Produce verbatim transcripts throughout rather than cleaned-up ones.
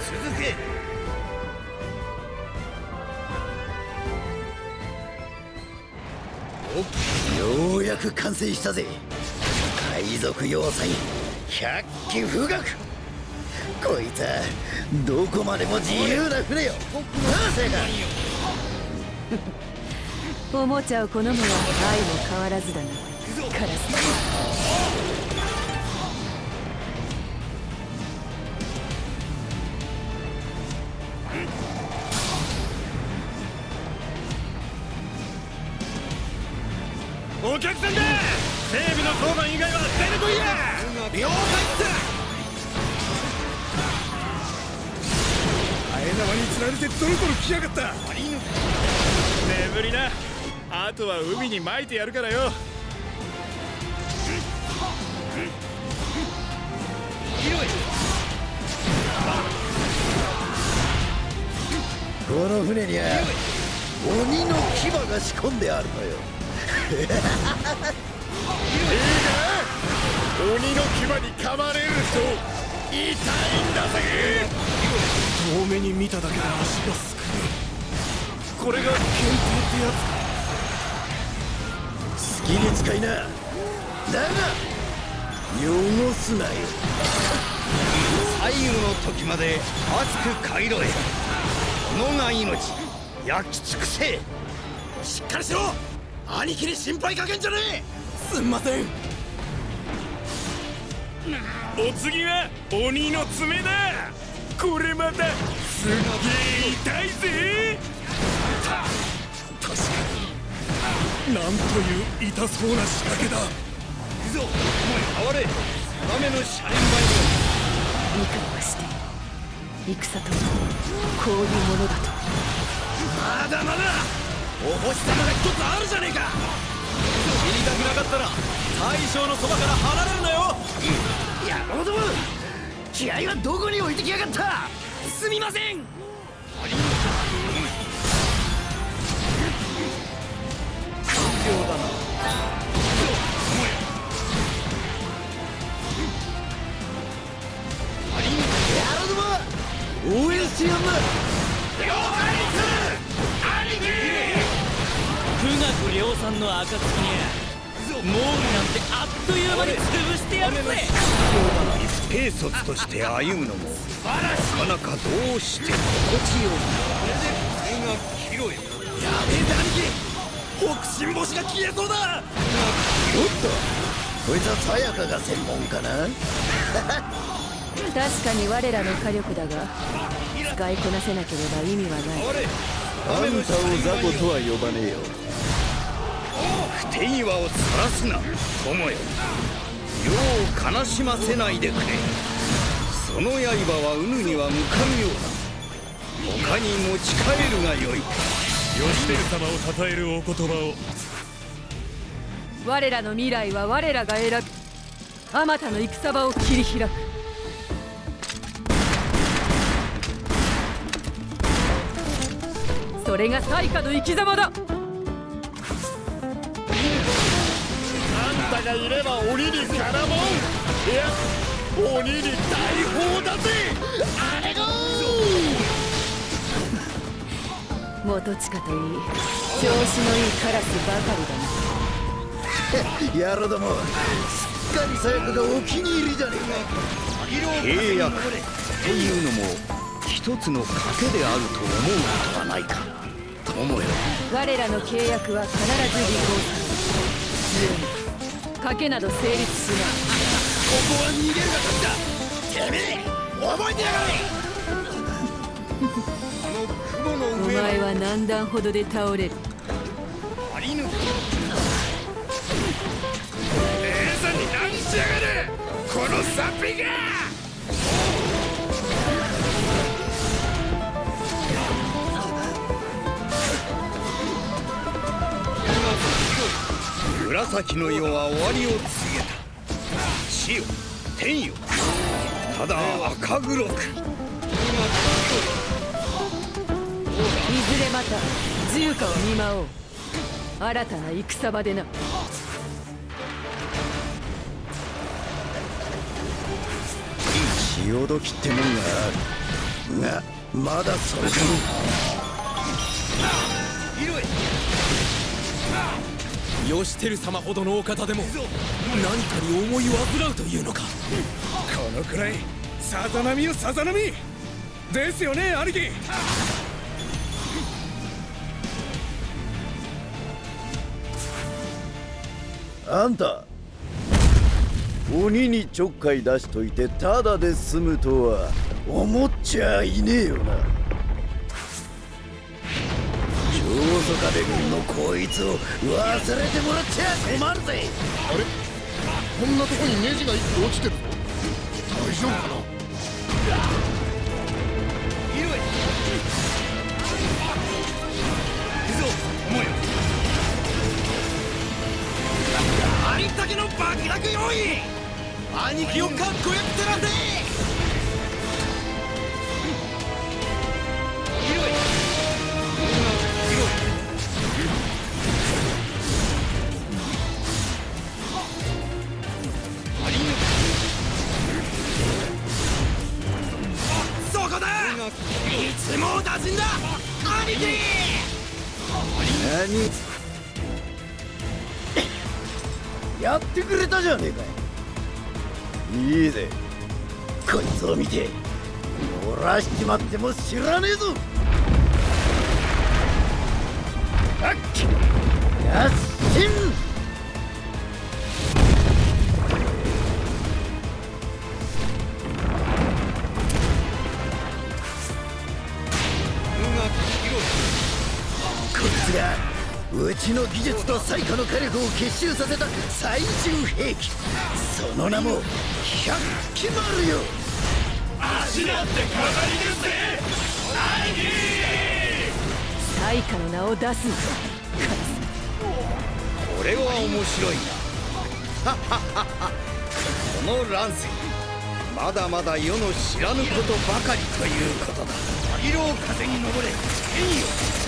続け。ようやく完成したぜ。海賊要塞百鬼不学。こいつはどこまでも自由な船よ。なあせか。 おもちゃを好むは愛も変わらずだな、カラス。 お客さんだ。整備の当番以外は出てこいや。了解っす。あえ縄につられてドロドロ来やがった。眠りな。あとは海に撒いてやるからよ。 この船には鬼の牙が仕込んであるのよ。 いいか、鬼の牙に噛まれると痛いんだぜ。遠目に見ただけで足がすくむ。これが限定ってやつか。 好きに使いな。だが汚すなよ。最後の時まで熱く帰ろえ。このが命焼き尽くせ。 しっかりしろ。兄貴に心配かけんじゃねえ。すんません。お次は鬼の爪だ。これまたすっげえ痛いぜ。確かになんという痛そうな仕掛けだ。行くぞ、お前哀れ。雨のシャレンバイ見かわして戦とはこういうものだと。 まだまだお星様が一つあるじゃねえか。死にたくなかったら大将のそばから離れるなよ。 野郎ども、気合はどこに置いてきやがった。 すみません。 応援してやんな。 了解です兄貴。 富岳量産の暁にモールなんてあっという間に潰してやるぜ。 一兵卒として歩むのもなかなかどうして心地よい。 手が切ろよ。やべえぜ兄貴。北進星が消えそうだ。 おっと、こいつはさやかが専門かな。 確かに我らの火力だが使いこなせなければ意味はない。 あんたを雑魚とは呼ばねえよ。不手際を晒すな友よ。世を悲しませないでくれ。その刃はうぬには向かぬようだ。他に持ち帰るがよい。 義輝様を称えるお言葉を。 我らの未来は我らが選ぶ。あまたの戦場を切り開く。それが最下の生き様だ。あんたがいれば鬼に絡もん。いや鬼に大砲だぜ。あれごー元近といい調子のいいカラスばかりだな。 やろども、すっかりさやかがお気に入りじゃねえか。契約っていうのも一つの賭けであると思うことはないか友よ。 我らの契約は必ず履行される。賭けなど成立しない。 ここは逃げるが勝ちだ。てめえ覚えてやがれ。あの雲のお上前は何段ほどで倒れる。 張り抜く。姉さんに何しやがるこのサピが。 紫の夜は終わりを告げた。地よ天よ、ただ赤黒く。いずれまた重火を見舞おう。新たな戦場でな。 潮時ってもんがある。 がまだそれでも義輝様ほどのお方でも何かに思い煩うというのか。このくらいさざ波よさざ波ですよね兄貴。 あんた鬼にちょっかい出しといてただで済むとは思っちゃいねえよな。長宗我部軍のこいつを忘れてもらっちゃ困るぜ。 あれ、こんなとこにネジが一個落ちてるぞ。大丈夫かな。 ありったけの爆薬用意。兄貴をかっこよく照らせ。そこだ。いつも打尽だ兄貴。 何やってくれたじゃねえか。いいぜ、こいつを見て漏らしちまっても知らねえぞ。あっやっしん。こいつがうちの技術と最下の火力を結集させた最終兵器、その名も百鬼丸よ。 足だって飾りですぜ兄貴。 最下の名を出すんだ。 これは面白いな。この乱世まだまだ世の知らぬことばかりということだ。色を風に登れ天よ。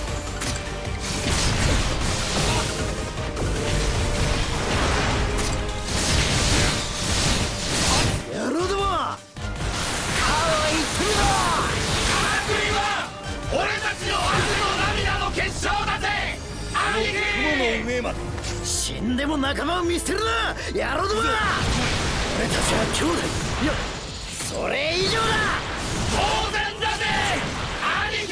死んでも仲間を見捨てるな野郎ども。俺たちは兄弟、いやそれ以上だ。 当然だぜ兄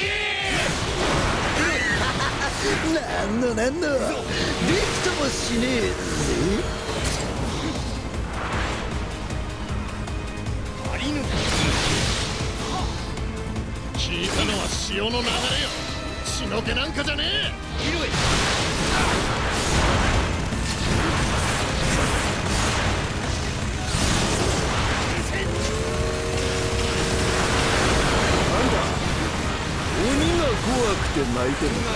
貴。 なんのなんのびくともしねえぜ。 聞いたのは潮の流れよ。血の気なんかじゃねえ。 怖くて泣いてるのか。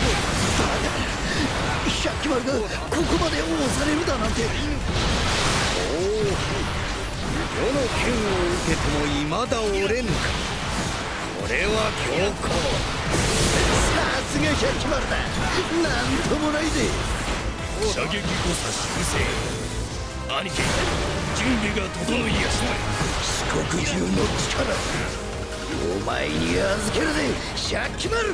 百鬼丸がここまで押されるだなんて。おお、世の剣を受けても未だ折れぬか。これは強行。さすが百鬼丸だ。なんともないぜ。 射撃誤差修正。兄貴、準備が整いやした。 四国中の力お前に預けるぜ百鬼丸。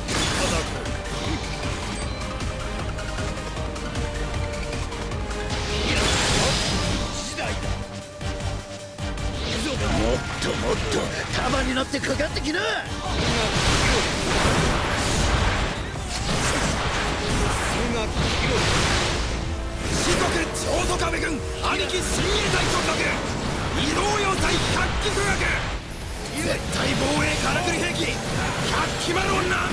もっともっと束になってかかってきな。 四国長宗我部軍兄貴親衛隊直属移動要塞百鬼区学。絶対防衛からくり兵器百鬼丸をなめんなよ。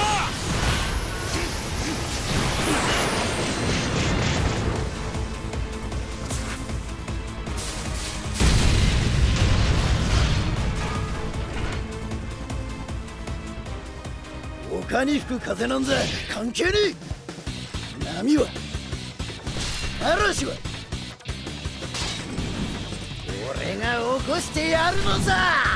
丘に吹く風なんざ関係ねえ。波は嵐は俺が起こしてやるのさ。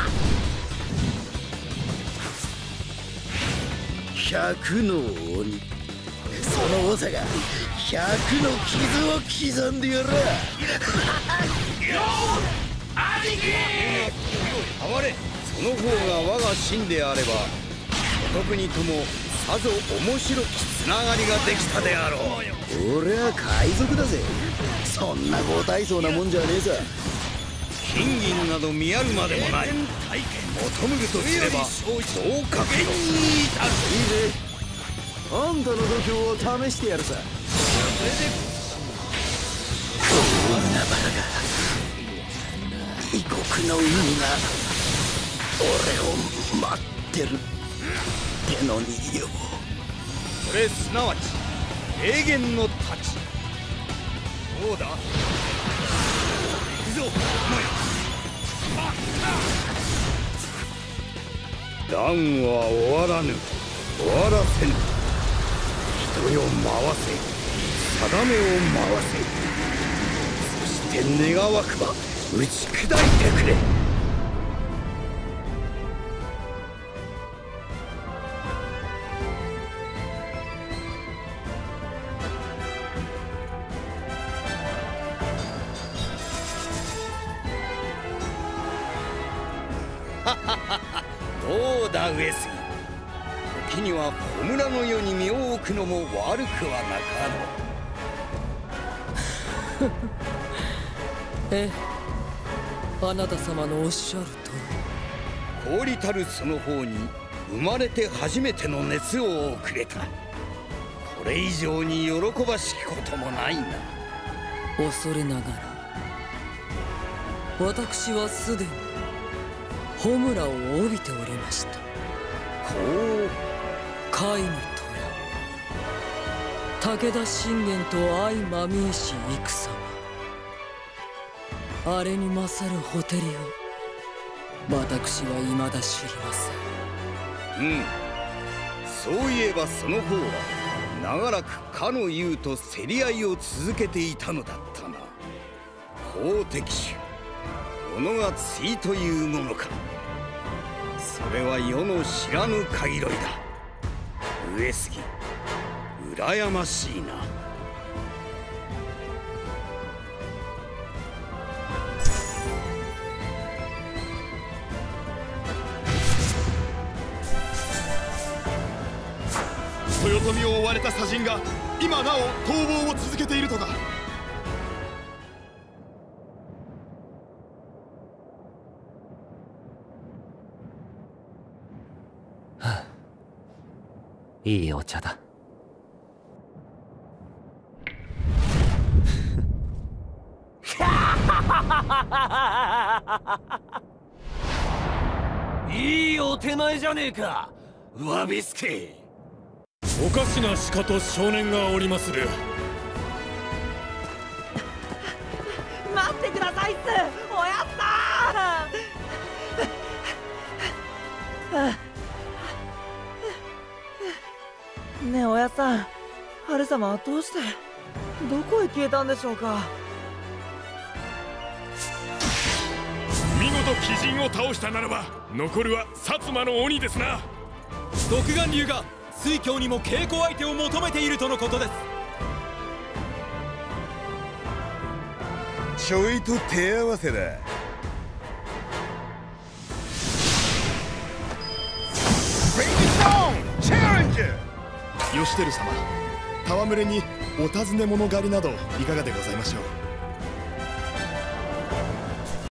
百の鬼、その長が百の傷を刻んでやら。 兄貴。 哀れその方が我が臣であれば諸国ともさぞ面白きつながりができたであろう。 俺は海賊だぜ。そんなご大層なもんじゃねえさ。 金銀など見やるまでもない。求むるとすれば合格よ。いいぜ、あんたの度胸を試してやるさ。こんなバカが異国の海が俺を待ってるってのによ。 これすなわち永遠の太刀。どうだ行くぞ友よ。乱は終わらぬ、終わらせぬ。人よ回せ、定めを回せ。そして願わくば打ち砕いてくれ。どうだ上杉、時には小村の世に身を置くのも悪くはなかろう。 ええ、あなた様のおっしゃるとおり。氷たるその方に生まれて初めての熱をくれた。これ以上に喜ばしきこともないな。 恐れながら私はすでに穂村を帯びておりました。 ほう、 甲斐の虎武田信玄と相まみえし戦、あれに勝るほてりを私は未だ知りません。 うん、そういえばその方は長らくかの優と競り合いを続けていたのだったな。好敵手、己が対というものか。それは世の知らぬ限りだ。上杉、羨ましいな。 豊臣を追われた左人が今なお逃亡を続けているとか。 いいお茶だ。 いいお手前じゃねえか、わびすけ。 おかしな鹿と少年がおりまする。 待ってくださいっす、おやっさん。ねえおやっさん、春様はどうしてどこへ消えたんでしょうか。 見事鬼人を倒したならば残るは薩摩の鬼ですな。 独眼竜が水郷にも稽古相手を求めているとのことです。 ちょいと手合わせだ。 義輝様、戯れにお尋ね者狩りなどいかがでございましょう。